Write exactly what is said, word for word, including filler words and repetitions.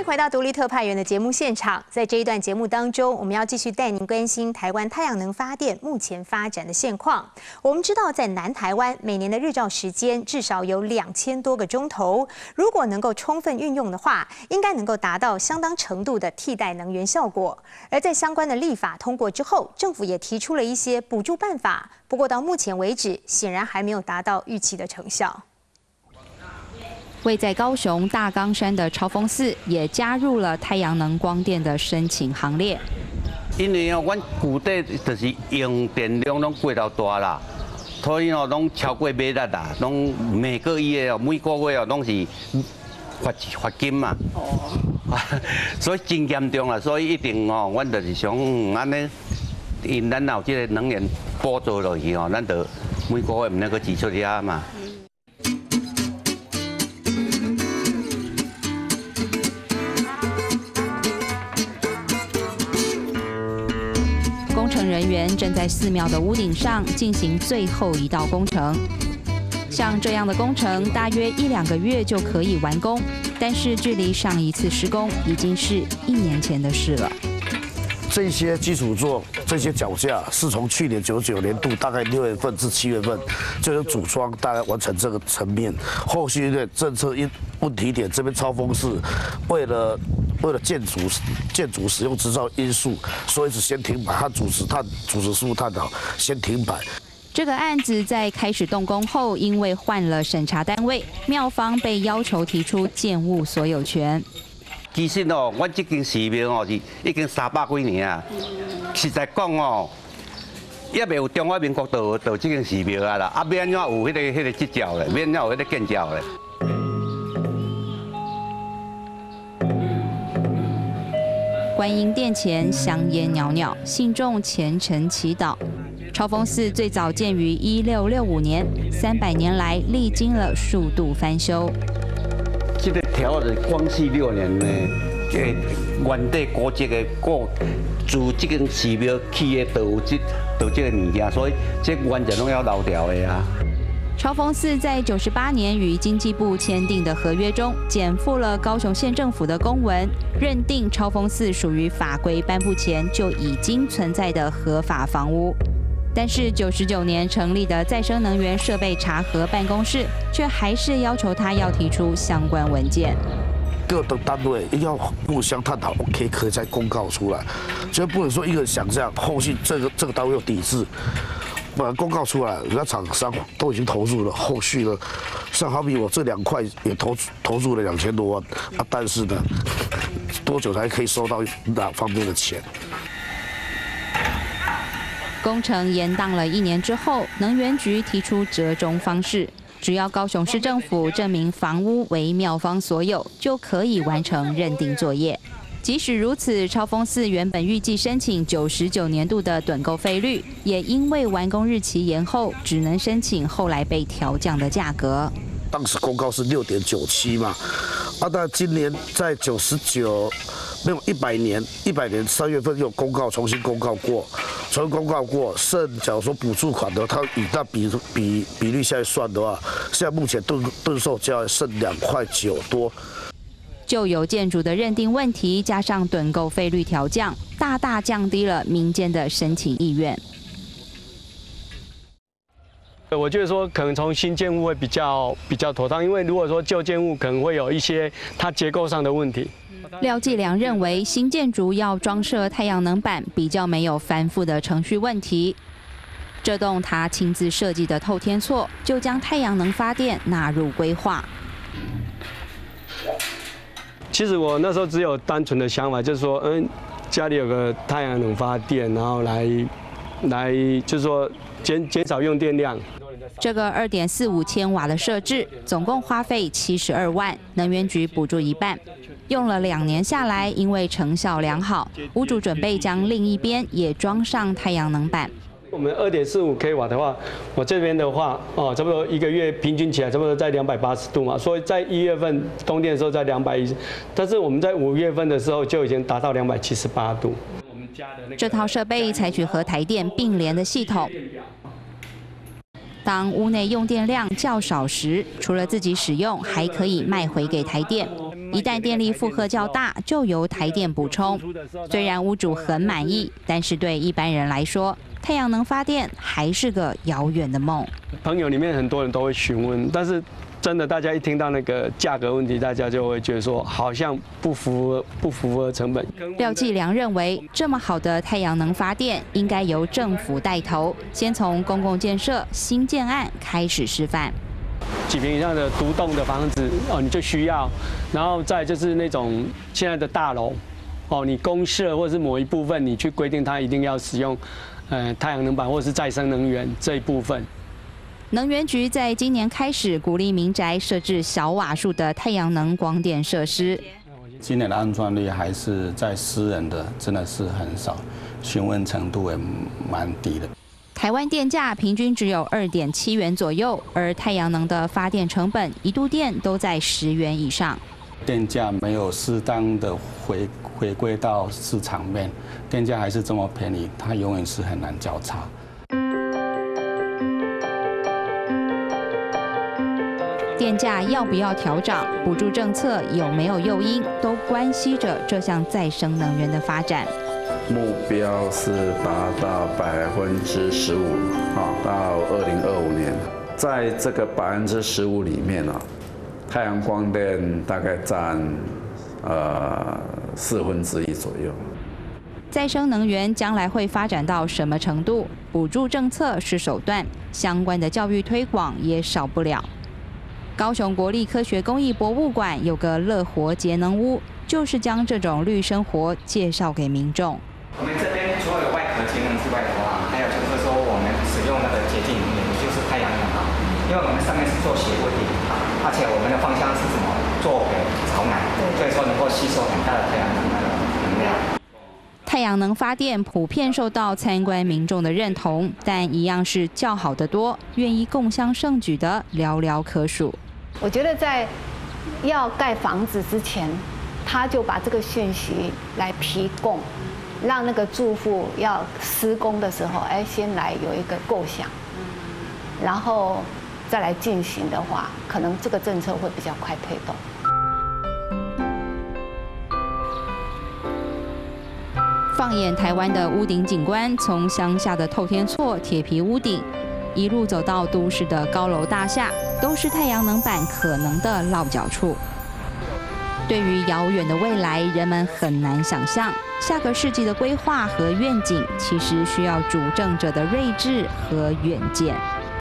回到独立特派员的节目现场，在这一段节目当中，我们要继续带您关心台湾太阳能发电目前发展的现况。我们知道，在南台湾每年的日照时间至少有两千多个钟头，如果能够充分运用的话，应该能够达到相当程度的替代能源效果。而在相关的立法通过之后，政府也提出了一些补助办法，不过到目前为止，显然还没有达到预期的成效。 位在高雄大冈山的超峰寺也加入了太阳能光电的申请行列。 因为哦，阮具体就是用电量拢过头大啦，所以哦，拢超过买力啦，拢每个月哦，每个月哦，拢是罚罚金嘛。哦。所以真严重啦，所以一定哦，阮就是想安尼，因咱有这个能源补助落去哦，咱就每个月唔能够支出遐嘛。 工程人员正在寺庙的屋顶上进行最后一道工程。像这样的工程，大约一两个月就可以完工，但是距离上一次施工已经是一年前的事了。 这些基础座、这些脚架是从去年九九年度大概六月份至七月份就有组装，大概完成这个层面。后续的政策一问题点，这边超峰寺为了 为了建筑建筑使用执照因素，所以是先停摆。他主持探主持事务探讨，先停摆。 这个案子在开始动工后，因为换了审查单位，庙方被要求提出建物所有权。 其实哦，我这间寺庙哦是已经三百几年啊。实在讲哦，也未有中华民国到到这间寺庙啊啦，啊免怎有迄个迄个执照嘞，免怎有迄个建照嘞。 观音殿前香烟袅袅，信众虔诚祈祷。超峰寺最早建于一六六五年，三百年来历经了数度翻修。 这个条是光绪六年呢，这原地古迹的古，自这间寺庙起的都有这都这个物件，所以这完全拢要留条的啊。 超峰寺在九十八年与经济部签订的合约中，减负了高雄县政府的公文，认定超峰寺属于法规颁布前就已经存在的合法房屋。但是九十九年成立的再生能源设备查核办公室，却还是要求他要提出相关文件。 各的单位要互相探讨 ，OK， 可以再公告出来，就不能说一个人想这样，后续这个这个单位有抵制。 把它公告出来，人家厂商都已经投入了，后续呢，像好比我这两块也投投入了两千多万啊，但是呢，多久才可以收到哪方面的钱？ 工程延宕了一年之后，能源局提出折中方式，只要高雄市政府证明房屋为庙方所有，就可以完成认定作业。 即使如此，超峰寺原本预计申请九十九年度的趸购费率，也因为完工日期延后，只能申请后来被调降的价格。 当时公告是六点九七嘛，啊，但今年在九十九，没有一百年，一百年三月份又公告重新公告过，重新公告过，剩假如说补助款的，它以那比比比率下来算的话，现在目前吨吨售价剩两块九多。 旧有建筑的认定问题，加上趸购费率调降，大大降低了民间的申请意愿。 我觉得说，可能从新建物会比较比较妥当，因为如果说旧建物可能会有一些它结构上的问题。 廖继良认为，新建筑要装设太阳能板，比较没有繁复的程序问题。这栋他亲自设计的透天厝，就将太阳能发电纳入规划。 其实我那时候只有单纯的想法，就是说，嗯，家里有个太阳能发电，然后来，来，就是说减减少用电量。 这个二点四五千瓦的设置，总共花费七十二万，能源局补助一半。用了两年下来，因为成效良好，屋主准备将另一边也装上太阳能板。 我们二点四五 k 瓦的话，我这边的话，哦，差不多一个月平均起来差不多在两百八十度嘛，所以在一月份冬天的时候在两百一十，但是我们在五月份的时候就已经达到两百七十八度。 这套设备采取和台电并联的系统，当屋内用电量较少时，除了自己使用，还可以卖回给台电。 一旦电力负荷较大，就由台电补充。虽然屋主很满意，但是对一般人来说，太阳能发电还是个遥远的梦。 朋友里面很多人都会询问，但是真的大家一听到那个价格问题，大家就会觉得说好像不符合不符合成本。 廖继良认为，这么好的太阳能发电，应该由政府带头，先从公共建设新建案开始示范。 几坪以上的独栋的房子哦，你就需要，然后再就是那种现在的大楼哦，你公设或是某一部分，你去规定它一定要使用呃太阳能板或是再生能源这一部分。 能源局在今年开始鼓励民宅设置小瓦数的太阳能光电设施。 今年的安装率还是在私人的真的是很少，询问程度也蛮低的。 台湾电价平均只有二点七元左右，而太阳能的发电成本一度电都在十元以上。 电价没有适当的回回归到市场面，电价还是这么便宜，它永远是很难交叉。 电价要不要调涨，补助政策有没有诱因，都关系着这项再生能源的发展。 目标是达到百分之十五，啊，到二零二五年，在这个百分之十五里面啊，太阳光电大概占呃四分之一左右。 再生能源将来会发展到什么程度？补助政策是手段，相关的教育推广也少不了。高雄国立科学工艺博物馆有个乐活节能屋，就是将这种绿生活介绍给民众。 我们这边除了有外壳节能之外的话，还有就是说我们使用那个洁净能源，也就是太阳能啊，因为我们上面是做斜坡顶啊，而且我们的方向是什么？坐北朝南，所以说能够吸收很大的太阳能的能量。 太阳能发电普遍受到参观民众的认同，但一样是较好的多，愿意共襄盛举的寥寥可数。 我觉得在要盖房子之前，他就把这个讯息来提供。让那个住户要施工的时候，哎，先来有一个构想，然后再来进行的话，可能这个政策会比较快推动。 放眼台湾的屋顶景观，从乡下的透天厝、铁皮屋顶，一路走到都市的高楼大厦，都是太阳能板可能的落脚处。对于遥远的未来，人们很难想象下个世纪的规划和愿景，其实需要主政者的睿智和远见。